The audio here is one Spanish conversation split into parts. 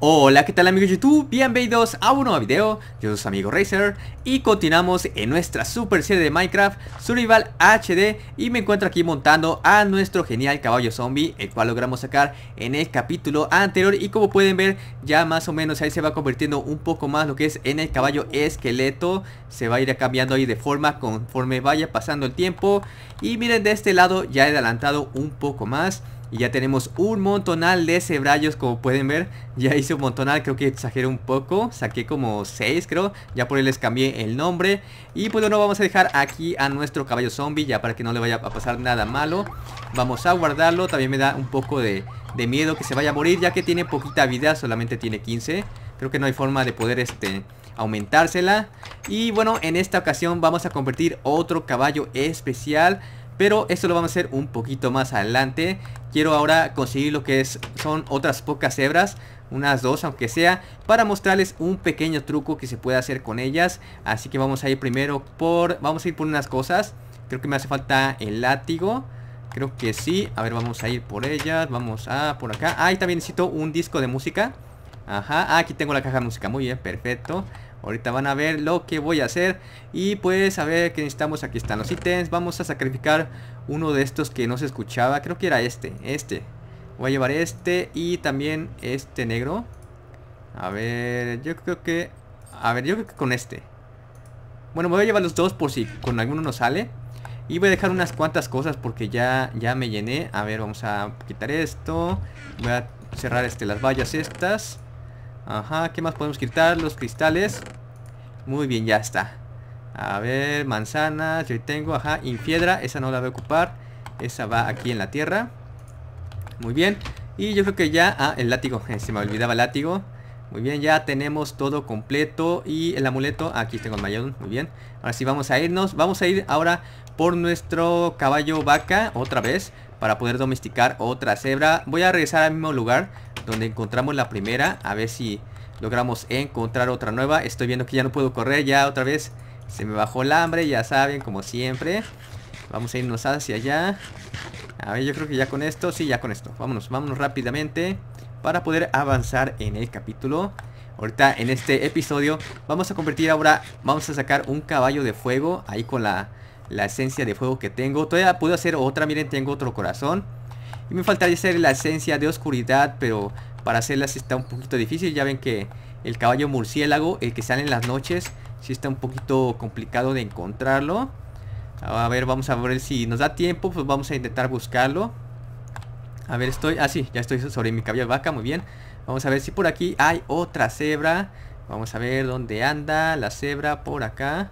Hola, ¿qué tal amigos de YouTube? Bienvenidos a un nuevo video. Yo soy su amigo Razer y continuamos en nuestra super serie de Minecraft Survival HD. Y me encuentro aquí montando a nuestro genial caballo zombie, el cual logramos sacar en el capítulo anterior. Y como pueden ver, ya más o menos ahí se va convirtiendo un poco más lo que es en el caballo esqueleto. Se va a ir cambiando ahí de forma conforme vaya pasando el tiempo. Y miren, de este lado ya he adelantado un poco más. Y ya tenemos un montonal de cebrallos, como pueden ver. Ya hice un montonal, creo que exageré un poco. Saqué como 6 creo. Ya por ahí les cambié el nombre. Y pues bueno, vamos a dejar aquí a nuestro caballo zombie, ya para que no le vaya a pasar nada malo. Vamos a guardarlo. También me da un poco de miedo que se vaya a morir, ya que tiene poquita vida, solamente tiene 15. Creo que no hay forma de poder aumentársela. Y bueno, en esta ocasión vamos a convertir otro caballo especial, pero esto lo vamos a hacer un poquito más adelante. Quiero ahora conseguir lo que son otras pocas cebras, unas 2 aunque sea, para mostrarles un pequeño truco que se puede hacer con ellas. Así que vamos a ir primero vamos a ir por unas cosas. Creo que me hace falta el látigo. Creo que sí. A ver, vamos a ir por ellas. Vamos a por acá. Ah, y también necesito un disco de música. Ajá, aquí tengo la caja de música. Muy bien, perfecto. Ahorita van a ver lo que voy a hacer. Y pues a ver qué necesitamos. Aquí están los ítems. Vamos a sacrificar uno de estos que no se escuchaba. Creo que era este. Voy a llevar este y también este negro. A ver, yo creo que... A ver, yo creo que con este. Bueno, me voy a llevar los dos por si con alguno no sale. Y voy a dejar unas cuantas cosas porque ya me llené. A ver, vamos a quitar esto. Voy a cerrar las vallas estas. Ajá, ¿qué más podemos quitar? Los cristales. Muy bien, ya está. A ver, manzanas, yo tengo, ajá, infiedra, esa no la voy a ocupar. Esa va aquí en la tierra. Muy bien, y yo creo que ya, el látigo, se me olvidaba el látigo. Muy bien, ya tenemos todo completo. Y el amuleto, aquí tengo el mayón, muy bien. Ahora sí vamos a irnos, vamos a ir ahora por nuestro caballo vaca otra vez, para poder domesticar otra cebra. Voy a regresar al mismo lugar donde encontramos la primera, a ver si logramos encontrar otra nueva. Estoy viendo que ya no puedo correr, ya otra vez se me bajó el hambre, ya saben, como siempre. Vamos a irnos hacia allá. A ver, yo creo que ya con esto, sí, ya con esto. Vámonos rápidamente para poder avanzar en el capítulo. Ahorita en este episodio vamos a convertir ahora, vamos a sacar un caballo de fuego ahí con la esencia de fuego que tengo. Todavía puedo hacer otra, miren, tengo otro corazón. Y me faltaría hacer la esencia de oscuridad, pero para hacerlas está un poquito difícil. Ya ven que el caballo murciélago, el que sale en las noches, sí está un poquito complicado de encontrarlo. A ver, vamos a ver si nos da tiempo, pues vamos a intentar buscarlo. A ver, sí, ya estoy sobre mi caballo de vaca, muy bien. Vamos a ver si por aquí hay otra cebra. Vamos a ver dónde anda la cebra, por acá.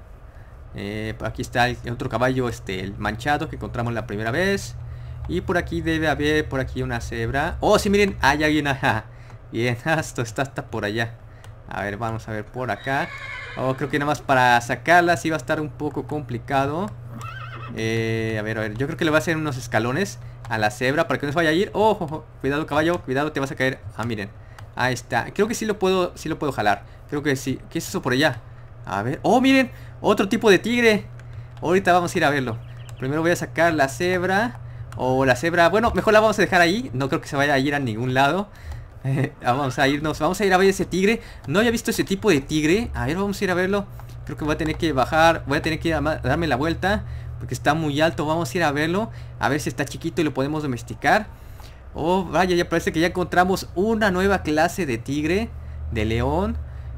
Aquí está el otro caballo, el manchado que encontramos la primera vez. Y por aquí debe haber, por aquí una cebra. Oh, sí, miren, hay alguien, ajá. Bien, esto está hasta por allá. A ver, vamos a ver por acá. Oh, creo que nada más para sacarla sí va a estar un poco complicado. A ver, yo creo que le voy a hacer unos escalones a la cebra para que no se vaya a ir. Oh, cuidado caballo, cuidado, te vas a caer. Ah, miren, ahí está. Creo que sí lo puedo jalar. Creo que sí. ¿Qué es eso por allá? A ver, oh, miren, otro tipo de tigre. Ahorita vamos a ir a verlo. Primero voy a sacar la cebra. O la cebra, bueno, mejor la vamos a dejar ahí. No creo que se vaya a ir a ningún lado. Vamos a ir a ver ese tigre. No había visto ese tipo de tigre. A ver, vamos a ir a verlo. Creo que voy a tener que bajar. Voy a tener que darme la vuelta, porque está muy alto. Vamos a ir a verlo, a ver si está chiquito y lo podemos domesticar. Oh, vaya, ya parece que ya encontramos una nueva clase de tigre, de león.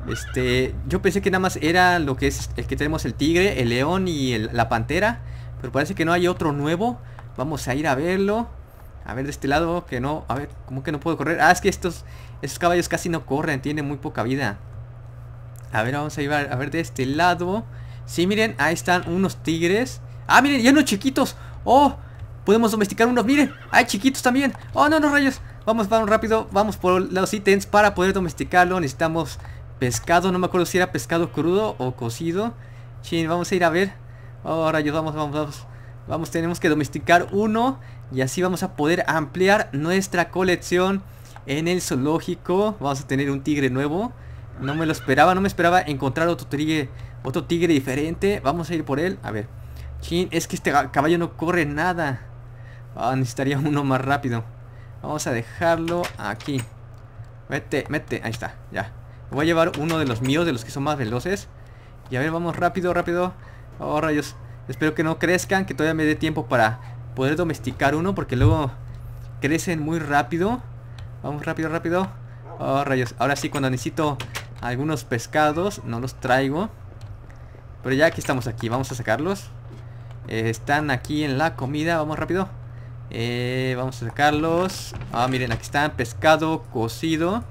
Yo pensé que nada más era lo que es el que tenemos, el tigre, el león y la pantera, pero parece que no hay otro nuevo. Vamos a ir a verlo. A ver de este lado, que no. A ver, ¿cómo que no puedo correr? Ah, es que esos caballos casi no corren, tienen muy poca vida. A ver, vamos a ir a ver de este lado. Sí, miren, ahí están unos tigres. Ah, miren, ya unos chiquitos. Oh, podemos domesticar unos, miren. Hay chiquitos también. Oh, no, rayos. Vamos rápido, vamos por los ítems para poder domesticarlo. Necesitamos pescado, no me acuerdo si era pescado crudo o cocido. Chin, vamos a ir a ver. Oh, rayos, vamos, tenemos que domesticar uno. Y así vamos a poder ampliar nuestra colección en el zoológico. Vamos a tener un tigre nuevo. No me esperaba encontrar otro tigre diferente. Vamos a ir por él, a ver. Chin, es que este caballo no corre nada. Necesitaría uno más rápido. Vamos a dejarlo aquí. Mete, mete, ahí está, ya. Voy a llevar uno de los míos, de los que son más veloces. Y a ver, vamos rápido, rápido. Oh, rayos. Espero que no crezcan, que todavía me dé tiempo para poder domesticar uno, porque luego crecen muy rápido. Vamos rápido, rápido. Oh, rayos. Ahora sí, cuando necesito algunos pescados, no los traigo. Pero ya que estamos aquí, vamos a sacarlos. Están aquí en la comida, vamos rápido. Vamos a sacarlos. Ah, miren, aquí están, pescado cocido.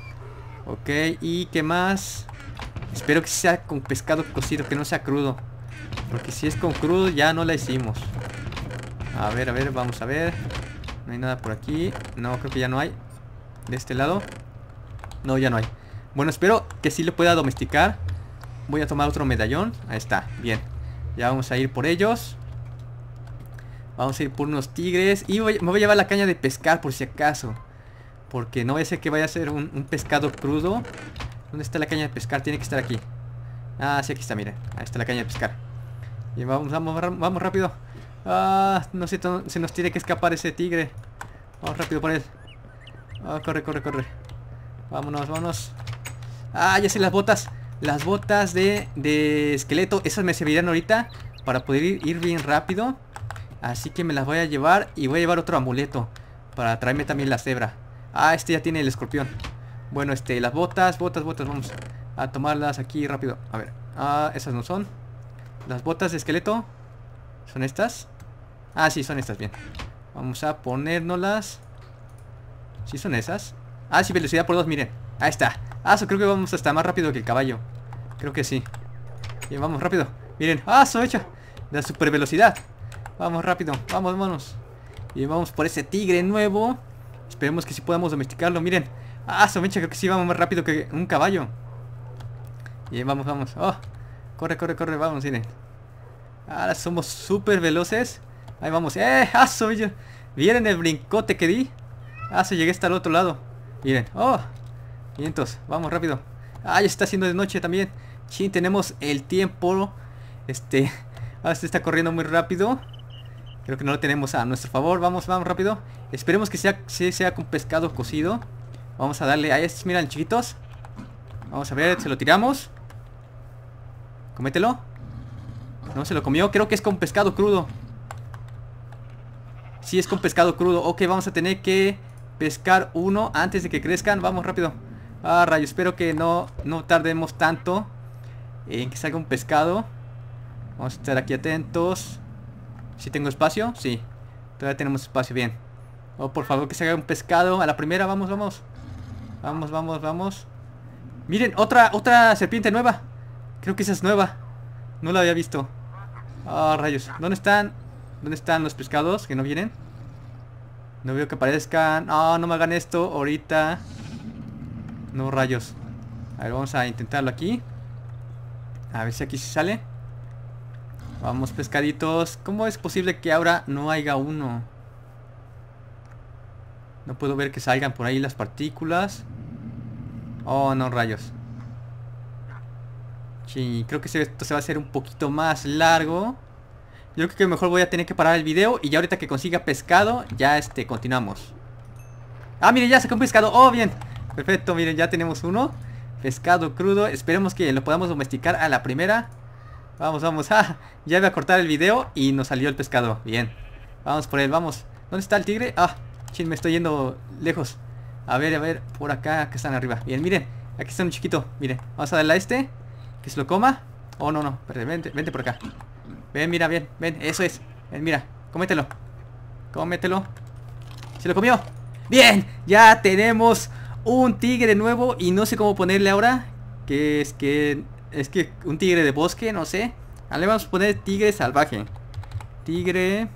Ok, ¿y qué más? Espero que sea con pescado cocido, que no sea crudo. Porque si es con crudo ya no la hicimos. A ver, vamos a ver. No hay nada por aquí. No, creo que ya no hay. De este lado. No, ya no hay. Bueno, espero que sí lo pueda domesticar. Voy a tomar otro medallón. Ahí está, bien. Ya vamos a ir por ellos. Vamos a ir por unos tigres. Y me voy a llevar la caña de pescar por si acaso. Porque no vaya a ser que vaya a ser un pescado crudo. ¿Dónde está la caña de pescar? Tiene que estar aquí. Ah, sí, aquí está, miren. Ahí está la caña de pescar. Y vamos rápido. Ah, no sé, se nos tiene que escapar ese tigre. Vamos rápido por él. Ah, corre, corre, corre. Vámonos, vámonos. Ah, ya sé, las botas. Las botas de esqueleto. Esas me servirán ahorita para poder ir bien rápido. Así que me las voy a llevar. Y voy a llevar otro amuleto para traerme también la cebra. Ah, este ya tiene el escorpión. Bueno, las botas. Vamos a tomarlas aquí rápido. A ver. Ah, esas no son. Las botas de esqueleto. ¿Son estas? Ah, sí, son estas, bien. Vamos a ponérnoslas. ¿Sí son esas? Ah, sí, velocidad por 2, miren. Ahí está. Ah, creo que vamos hasta más rápido que el caballo. Creo que sí. Bien, vamos rápido. Miren. Ah, hecha la super velocidad. Vamos rápido. Vámonos. Y vamos por ese tigre nuevo. Esperemos que sí podamos domesticarlo. Miren. Ah, mecha, creo que sí vamos más rápido que un caballo. Y vamos. Oh, corre, vamos, miren. Ahora somos súper veloces. Ahí vamos. Mecha. ¿Vieron el brincote que di? Llegué hasta el otro lado. Miren. Oh, vientos. Vamos rápido. Ah, ya está haciendo de noche también. Sí, tenemos el tiempo. Ahora se está corriendo muy rápido. Creo que no lo tenemos a nuestro favor. Vamos rápido. Esperemos que sea con pescado cocido. Vamos a darle a estos, miren, chiquitos. Vamos a ver, se lo tiramos. Cómetelo. No se lo comió, creo que es con pescado crudo. Sí, es con pescado crudo. Ok, vamos a tener que pescar uno antes de que crezcan. Vamos rápido. Ah, rayos, espero que no tardemos tanto en que salga un pescado. Vamos a estar aquí atentos. ¿Sí tengo espacio? Sí, todavía tenemos espacio, bien. Oh, por favor, que salga un pescado a la primera. Vamos. Miren, otra serpiente nueva. Creo que esa es nueva. No la había visto. Ah, rayos. ¿Dónde están los pescados que no vienen? No veo que aparezcan. Ah, no me hagan esto ahorita. No, rayos. A ver, vamos a intentarlo aquí. A ver si aquí se sale. Vamos, pescaditos. ¿Cómo es posible que ahora no haya uno? No puedo ver que salgan por ahí las partículas. Oh, no, rayos. Sí, creo que esto se va a hacer un poquito más largo. Yo creo que mejor voy a tener que parar el video. Y ya ahorita que consiga pescado, ya continuamos. Ah, miren, ya sacó un pescado. Oh, bien. Perfecto, miren, ya tenemos uno. Pescado crudo. Esperemos que lo podamos domesticar a la primera. Vamos. Ah, ya voy a cortar el video y nos salió el pescado. Bien. Vamos por él, vamos. ¿Dónde está el tigre? Ah, chin, me estoy yendo lejos. A ver, por acá, que están arriba. Bien, miren, aquí está un chiquito. Miren, vamos a darle a que se lo coma. Oh, no, vente por acá. Ven, mira, ven, eso es. Ven, mira, cómetelo. Se lo comió. Bien, ya tenemos un tigre nuevo. Y no sé cómo ponerle ahora. Es que un tigre de bosque, no sé. Le vamos a poner tigre salvaje. Tigre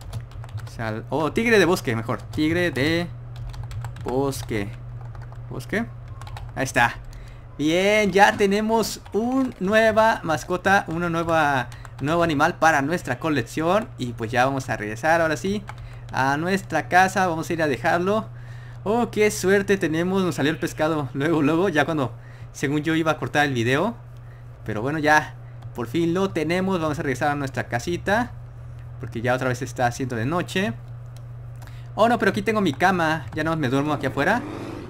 de bosque, mejor. Tigre de bosque. Ahí está. Bien, ya tenemos una nueva mascota. Nuevo animal para nuestra colección. Y pues ya vamos a regresar ahora sí a nuestra casa. Vamos a ir a dejarlo. Oh, qué suerte tenemos. Nos salió el pescado luego, ya cuando según yo iba a cortar el video. Pero bueno, ya por fin lo tenemos. Vamos a regresar a nuestra casita, porque ya otra vez está haciendo de noche. Oh no, pero aquí tengo mi cama. Ya no me duermo aquí afuera.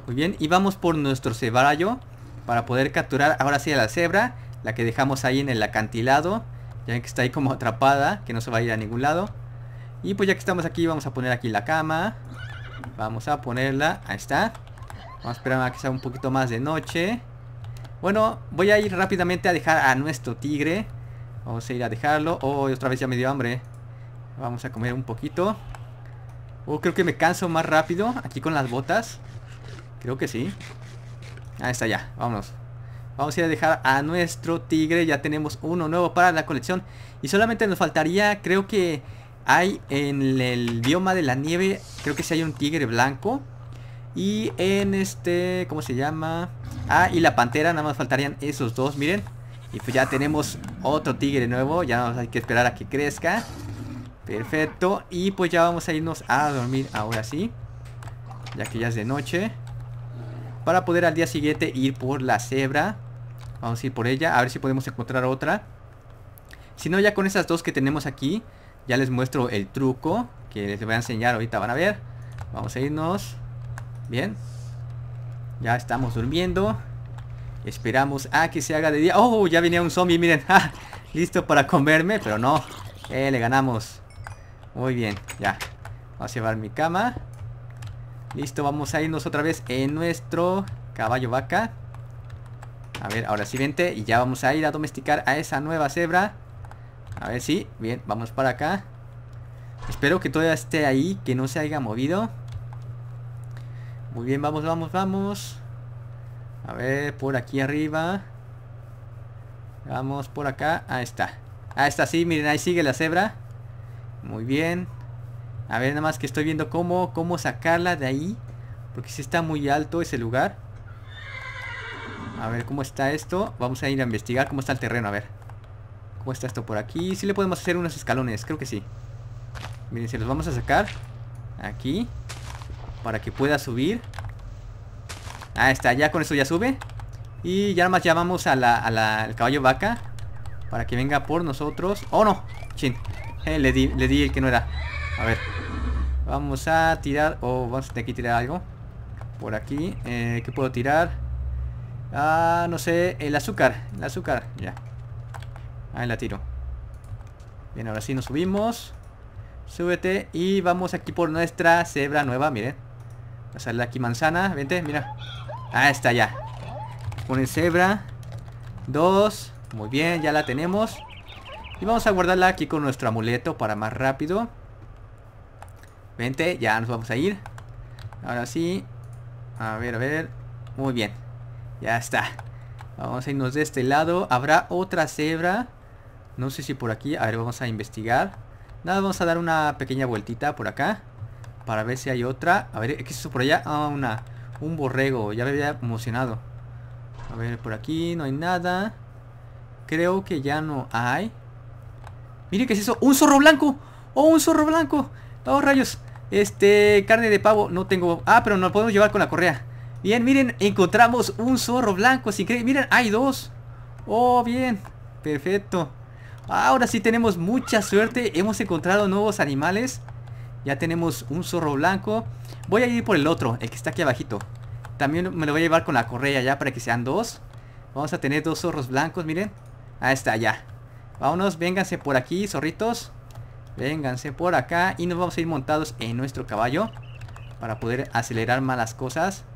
Muy bien, y vamos por nuestro ceballo para poder capturar ahora sí a la cebra, la que dejamos ahí en el acantilado. Ya ven que está ahí como atrapada, que no se va a ir a ningún lado. Y pues ya que estamos aquí, vamos a poner aquí la cama. Vamos a ponerla, ahí está. Vamos a esperar a que sea un poquito más de noche. Bueno, voy a ir rápidamente a dejar a nuestro tigre. Vamos a ir a dejarlo. Oh, otra vez ya me dio hambre. Vamos a comer un poquito. Oh, creo que me canso más rápido aquí con las botas. Creo que sí. Ahí está ya, vámonos. Vamos a ir a dejar a nuestro tigre. Ya tenemos uno nuevo para la colección. Y solamente nos faltaría, creo que hay en el bioma de la nieve, creo que sí hay un tigre blanco. Y en este, ¿cómo se llama? Ah, y la pantera, nada más faltarían esos dos, miren. Y pues ya tenemos otro tigre nuevo. Ya hay que esperar a que crezca. Perfecto. Y pues ya vamos a irnos a dormir ahora sí, ya que ya es de noche, para poder al día siguiente ir por la cebra. Vamos a ir por ella, a ver si podemos encontrar otra. Si no, ya con esas dos que tenemos aquí, ya les muestro el truco que les voy a enseñar ahorita, van a ver. Vamos a irnos. Bien. Ya estamos durmiendo. Esperamos a que se haga de día. ¡Oh! Ya venía un zombie, miren. ¡Ja! Listo para comerme, pero no. Le ganamos. Muy bien, ya. Vamos a llevar mi cama. Listo, vamos a irnos otra vez en nuestro caballo vaca. A ver, ahora sí, vente. Y ya vamos a ir a domesticar a esa nueva cebra. A ver si, bien, vamos para acá. Espero que todavía esté ahí, que no se haya movido. Muy bien, vamos, vamos, vamos. A ver, por aquí arriba. Vamos por acá, ahí está. Ahí está, sí, miren, ahí sigue la cebra. Muy bien. A ver, nada más que estoy viendo cómo sacarla de ahí, porque si está muy alto ese lugar. A ver cómo está esto. Vamos a ir a investigar cómo está el terreno, a ver. ¿Cómo está esto por aquí? Sí le podemos hacer unos escalones, creo que sí. Miren, se los vamos a sacar aquí, para que pueda subir. Ahí está, ya con eso ya sube. Y ya nada más llamamos al caballo vaca para que venga por nosotros. ¡Oh, no! Chin. Le di el que no era. A ver. Vamos a tirar. Oh, vamos a tener que tirar algo. Por aquí. ¿Qué puedo tirar? Ah, no sé. El azúcar. El azúcar. Ya. Ahí la tiro. Bien, ahora sí nos subimos. Súbete. Y vamos aquí por nuestra cebra nueva. Miren. Va a salir aquí manzana. Vente, mira. Ahí está ya. Pone cebra. 2. Muy bien, ya la tenemos. Y vamos a guardarla aquí con nuestro amuleto para más rápido. Vente, ya nos vamos a ir. Ahora sí. A ver, a ver. Muy bien. Ya está. Vamos a irnos de este lado. Habrá otra cebra. No sé si por aquí. A ver, vamos a investigar. Nada, vamos a dar una pequeña vueltita por acá, para ver si hay otra. A ver, ¿qué es eso por allá? Ah, un borrego. Ya me había emocionado. A ver, por aquí no hay nada. Creo que ya no hay. Mire, ¿qué es eso? ¡Un zorro blanco! ¡Oh, un zorro blanco! ¡Oh, rayos! Carne de pavo. No tengo... Ah, pero nos lo podemos llevar con la correa. Bien, miren, encontramos un zorro blanco. Es increíble. Miren, hay dos. Oh, bien. Perfecto. Ahora sí tenemos mucha suerte. Hemos encontrado nuevos animales. Ya tenemos un zorro blanco. Voy a ir por el otro, el que está aquí abajito. También me lo voy a llevar con la correa ya para que sean dos. Vamos a tener dos zorros blancos, miren. Ahí está, ya. Vámonos, vénganse por aquí, zorritos. Vénganse por acá. Y nos vamos a ir montados en nuestro caballo, para poder acelerar más las cosas.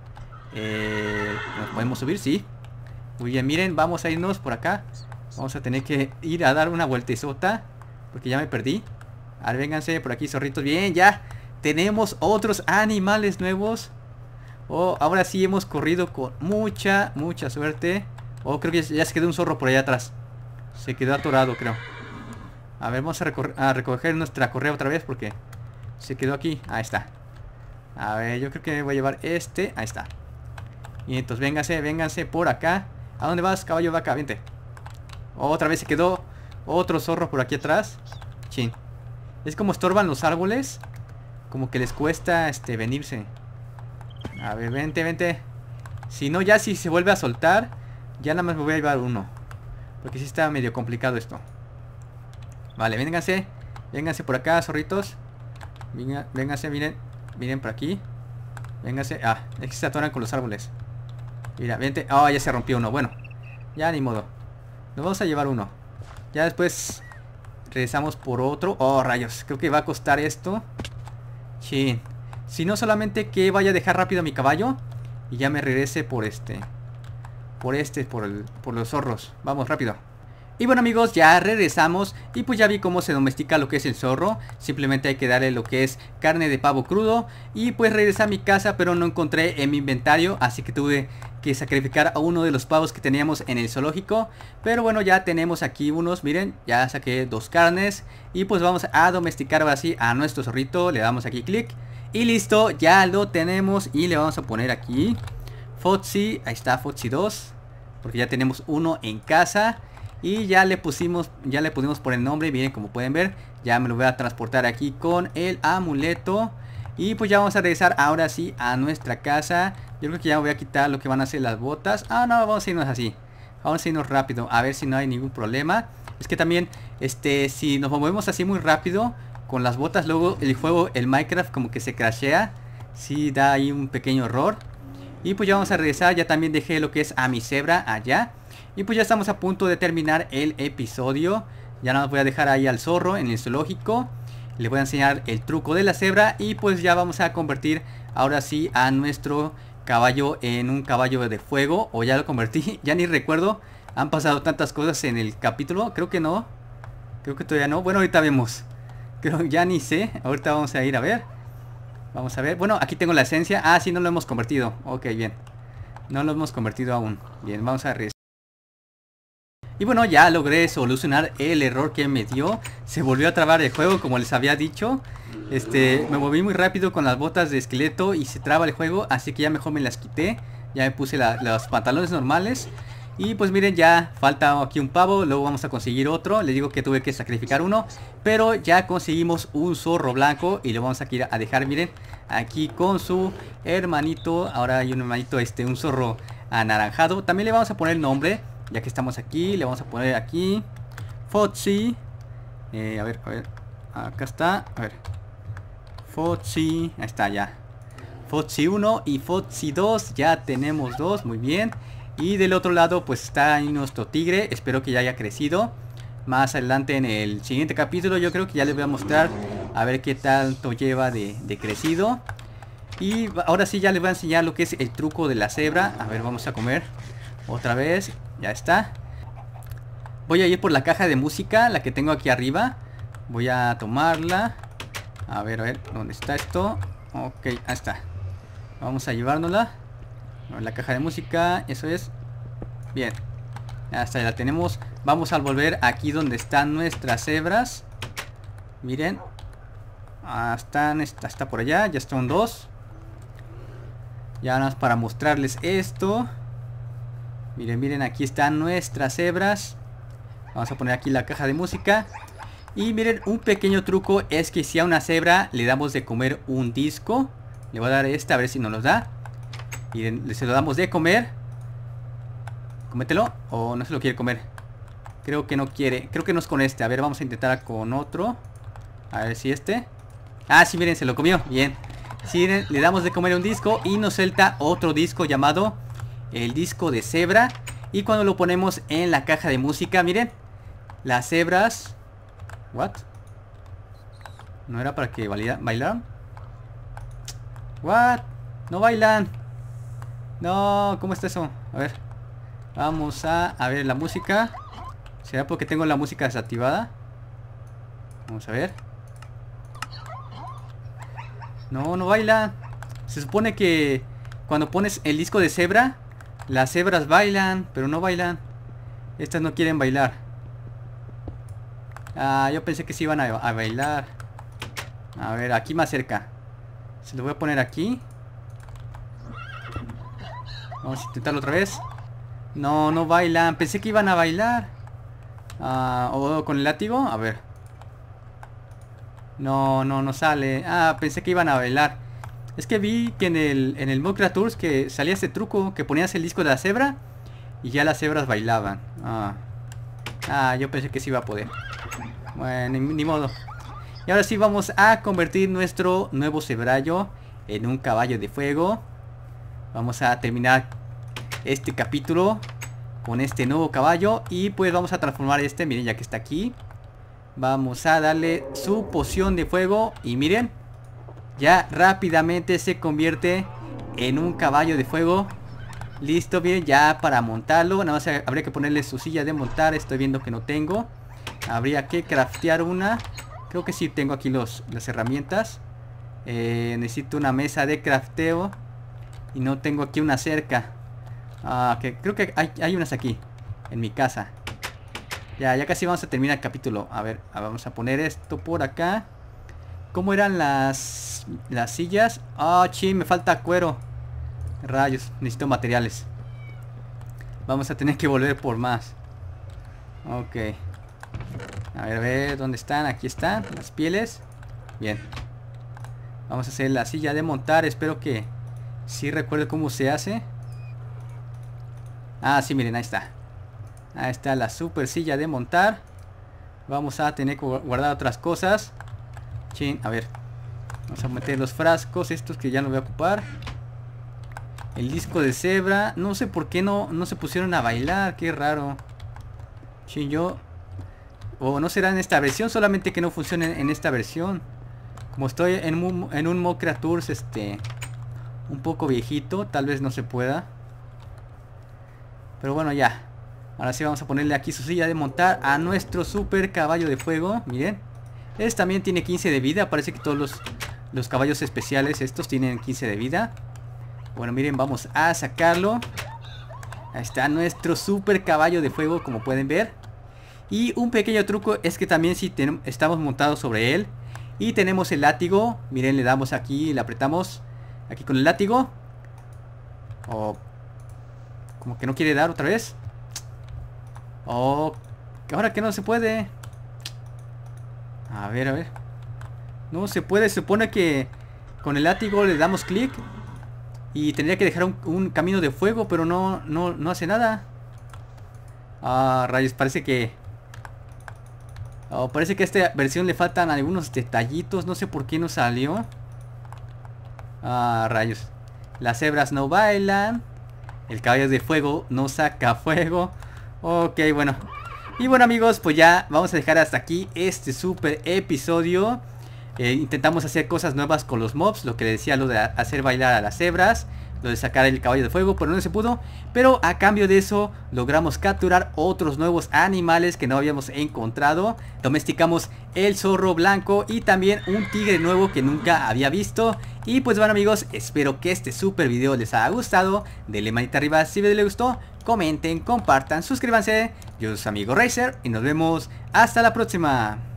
¿Nos podemos subir? Sí. Muy bien, miren, vamos a irnos por acá. Vamos a tener que ir a dar una vueltezota, porque ya me perdí. A ver, vénganse por aquí, zorritos. Bien, ya tenemos otros animales nuevos. Oh, ahora sí hemos corrido con mucha suerte. Oh, creo que ya se quedó un zorro por allá atrás. Se quedó atorado, creo. A ver, vamos a recoger nuestra correa otra vez, porque se quedó aquí. Ahí está. A ver, yo creo que voy a llevar este. Ahí está. Y entonces vénganse por acá. ¿A dónde vas, caballo vaca? Vente. Otra vez se quedó otro zorro por aquí atrás. Chin. Es como estorban los árboles, como que les cuesta venirse. A ver, vente. Si no, ya si se vuelve a soltar, ya nada más me voy a llevar uno, porque sí está medio complicado esto. Vale, vénganse por acá, zorritos. Vénganse, miren por aquí. Véngase. Ah, es que se atoran con los árboles. Mira, vente. Ah, ya se rompió uno. Bueno, ya ni modo. Nos vamos a llevar uno. Ya después regresamos por otro. Oh, rayos. Creo que va a costar esto. Chin. Si no, solamente que vaya a dejar rápido a mi caballo y ya me regrese por por los zorros. Vamos, rápido. Y bueno, amigos, ya regresamos y pues ya vi cómo se domestica lo que es el zorro. Simplemente hay que darle lo que es carne de pavo crudo. Y pues regresé a mi casa, pero no encontré en mi inventario, así que tuve que sacrificar a uno de los pavos que teníamos en el zoológico. Pero bueno, ya tenemos aquí unos, miren, ya saqué 2 carnes. Y pues vamos a domesticar ahora sí a nuestro zorrito. Le damos aquí clic y listo, ya lo tenemos. Y le vamos a poner aquí Fotsi, ahí está Fotsi 2, porque ya tenemos uno en casa. Y ya le pudimos poner el nombre. Miren, como pueden ver, ya me lo voy a transportar aquí con el amuleto. Y pues ya vamos a regresar ahora sí a nuestra casa. Yo creo que ya me voy a quitar lo que van a ser las botas. Ah, no, vamos a irnos así. Vamos a irnos rápido, a ver si no hay ningún problema. Es que también, si nos movemos así muy rápido con las botas, luego el juego, el Minecraft, como que se crashea. Sí, da ahí un pequeño error. Y pues ya vamos a regresar. Ya también dejé lo que es a mi cebra allá. Y pues ya estamos a punto de terminar el episodio. Ya nos voy a dejar ahí al zorro en el zoológico. Le voy a enseñar el truco de la cebra. Y pues ya vamos a convertir ahora sí a nuestro caballo en un caballo de fuego. O ya lo convertí, ya ni recuerdo. Han pasado tantas cosas en el capítulo. Creo que no. Creo que todavía no. Bueno, ahorita vemos. Creo ya ni sé. Ahorita vamos a ir a ver. Vamos a ver. Bueno, aquí tengo la esencia. Ah, sí, no lo hemos convertido. Ok, bien. No lo hemos convertido aún. Bien, vamos a regresar. Y bueno, ya logré solucionar el error que me dio. Se volvió a trabar el juego, como les había dicho. Me moví muy rápido con las botas de esqueleto y se traba el juego, así que ya mejor me las quité. Ya me puse los pantalones normales. Y pues miren, ya falta aquí un pavo, luego vamos a conseguir otro. Les digo que tuve que sacrificar uno, pero ya conseguimos un zorro blanco y lo vamos aquí a dejar, miren, aquí con su hermanito. Ahora hay un hermanito, un zorro anaranjado. También le vamos a poner el nombre. Ya que estamos aquí, le vamos a poner aquí Fotsi. A ver, acá está. A ver, Fotsi, ahí está ya. Fotsi 1 y Fotsi 2, ya tenemos 2, muy bien. Y del otro lado pues está ahí nuestro tigre, espero que ya haya crecido. Más adelante en el siguiente capítulo yo creo que ya les voy a mostrar a ver qué tanto lleva de crecido. Y ahora sí ya les voy a enseñar lo que es el truco de la cebra. A ver, vamos a comer otra vez. Ya está. Voy a ir por la caja de música, la que tengo aquí arriba. Voy a tomarla. A ver, ¿dónde está esto? Ok, ahí está. Vamos a llevárnosla. La caja de música, eso es. Bien. Ya está, ya la tenemos. Vamos a volver aquí donde están nuestras cebras. Miren. Está por allá, ya están 2. Ya nada más para mostrarles esto. Miren, miren, aquí están nuestras cebras. Vamos a poner aquí la caja de música. Y miren, un pequeño truco es que si a una cebra le damos de comer un disco, le voy a dar a ver si nos lo da. Miren, se lo damos de comer. Cómetelo. O no se lo quiere comer. Creo que no quiere. Creo que no es con este. A ver, vamos a intentar con otro. A ver si Ah, sí, miren, se lo comió. Bien. Sí, miren, le damos de comer un disco y nos suelta otro disco llamado el disco de cebra. Y cuando lo ponemos en la caja de música, miren, las cebras. ¿What? ¿No era para que bailaran? ¿What? No bailan. No, ¿cómo está eso? A ver. Vamos a ver la música. ¿Será porque tengo la música desactivada? Vamos a ver. No, no bailan. Se supone que cuando pones el disco de cebra, las cebras bailan, pero no bailan. Estas no quieren bailar. Ah, yo pensé que sí iban a bailar. A ver, aquí más cerca. Se lo voy a poner aquí. Vamos a intentarlo otra vez. No, no bailan. Pensé que iban a bailar. O con el látigo. A ver. No, no, no sale. Ah, pensé que iban a bailar. Es que vi que en el Mod Creators que salía este truco, que ponías el disco de la cebra y ya las cebras bailaban. Yo pensé que sí iba a poder. Bueno, ni modo. Y ahora sí vamos a convertir nuestro nuevo cebrallo en un caballo de fuego. Vamos a terminar este capítulo con este nuevo caballo. Y pues vamos a transformar este, miren, ya que está aquí. Vamos a darle su poción de fuego. Y miren, ya rápidamente se convierte en un caballo de fuego. Listo, bien, ya para montarlo. Nada más habría que ponerle su silla de montar. Estoy viendo que no tengo. Habría que craftear una. Creo que sí tengo aquí las herramientas. Necesito una mesa de crafteo. Y no tengo aquí una cerca. Que creo que hay unas aquí en mi casa. Ya casi vamos a terminar el capítulo. A ver, vamos a poner esto por acá. ¿Cómo eran las sillas? Chin, me falta cuero. Rayos, necesito materiales. Vamos a tener que volver por más. Ok. A ver, ¿dónde están? Aquí están las pieles. Bien. Vamos a hacer la silla de montar. Espero que sí recuerde cómo se hace. Sí, miren, ahí está. Ahí está la super silla de montar. Vamos a tener que guardar otras cosas. Chin, a ver. Vamos a meter los frascos estos que ya no voy a ocupar. El disco de cebra. No sé por qué no se pusieron a bailar. Qué raro. Chin, o no será en esta versión. Solamente que no funcione en esta versión. Como estoy en un Mod Creatures un poco viejito, tal vez no se pueda. Pero bueno, ya. Ahora sí vamos a ponerle aquí su silla de montar a nuestro super caballo de fuego. Miren. Este también tiene 15 de vida. Parece que todos los caballos especiales estos tienen 15 de vida. Bueno, miren, vamos a sacarlo. Ahí está nuestro super caballo de fuego, como pueden ver. Y un pequeño truco es que también si estamos montados sobre él y tenemos el látigo, miren, le damos aquí, le apretamos aquí con el látigo. Como que no quiere dar otra vez. Ahora que no se puede. A ver. No se puede, se supone que con el látigo le damos clic y tendría que dejar un camino de fuego, pero no hace nada. Rayos, parece que parece que a esta versión le faltan algunos detallitos. No sé por qué no salió. Rayos. Las cebras no bailan. El caballo de fuego no saca fuego. Ok, bueno. Y bueno, amigos, pues ya vamos a dejar hasta aquí este super episodio. Intentamos hacer cosas nuevas con los mobs. Lo que decía, lo de hacer bailar a las cebras, lo de sacar el caballo de fuego, pero no se pudo. Pero a cambio de eso logramos capturar otros nuevos animales que no habíamos encontrado. Domesticamos el zorro blanco y también un tigre nuevo que nunca había visto. Y pues bueno, amigos, espero que este super video les haya gustado. Denle manita arriba si el video les gustó. Comenten, compartan, suscríbanse. Yo soy su amigo Razer y nos vemos hasta la próxima.